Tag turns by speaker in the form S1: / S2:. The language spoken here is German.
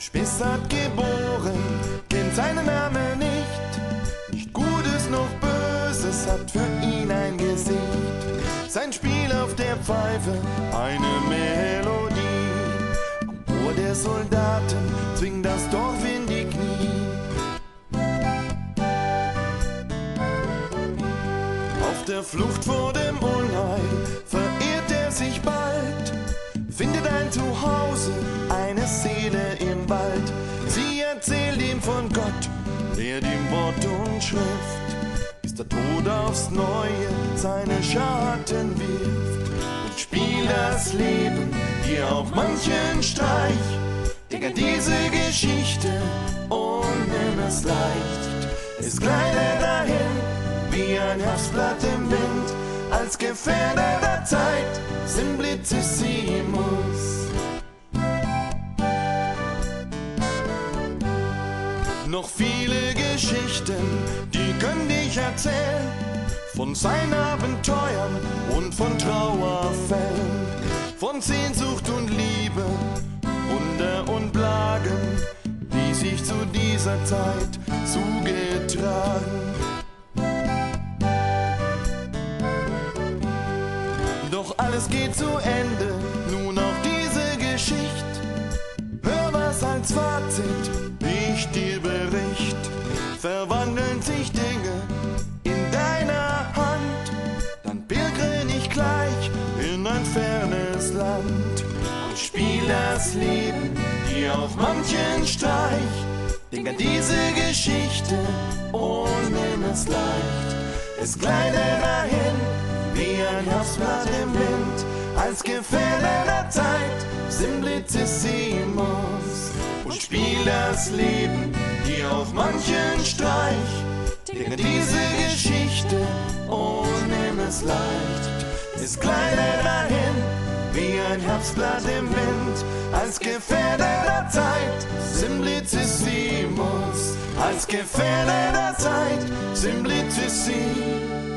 S1: Spessart geboren, kennt seinen Namen nicht. Nicht Gutes noch Böses hat für ihn ein Gesicht. Sein Spiel auf der Pfeife, eine Melodie. Am Ohr der Soldaten zwingt das Dorf in die Knie. Auf der Flucht vor dem Unheil verirrt er sich bald, findet ein Zuhause, eine Seele im Wald. Sie erzählt ihm von Gott, lehrt ihm Wort und Schrift, bis der Tod aufs Neue seine Schatten wirft. Und spielt das Leben dir auch manchen Streich. Denk an diese Geschichte und nimm es leicht. Es gleitet dahin wie ein Herbstblatt im Wind, als Gefährder der Zeit, Simplicissimus. Noch viele Geschichten, die können dich erzählen, von seinen Abenteuern und von Trauerfällen, von Sehnsucht und Liebe, Wunder und Plagen, die sich zu dieser Zeit zugetragen. Doch alles geht zu Ende, nun auch diese Geschichte. Hör was als Fazit ich dir bericht. Verwandeln sich Dinge in deiner Hand, dann pilgere nicht gleich in ein fernes Land. Und spiel das Leben dir auf manchen Streich. Denk an diese Geschichte und nimm es leicht. Es gleitet dahin wie ein Herbstblatt im Wind, als Gefährder der Zeit, Simplicissimus. Und spiel das Leben dir auf manchen Streich. Denk an diese Geschichte und nimm es leicht. Es gleitet dahin wie ein Herbstblatt im Wind, als Gefährder der Zeit, Simplicissimus. Als Gefährder der Zeit, Simplicissimus.